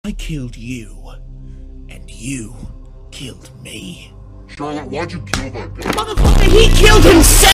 I killed you. And you killed me. Charlotte, why'd you kill that guy? Motherfucker, he killed himself!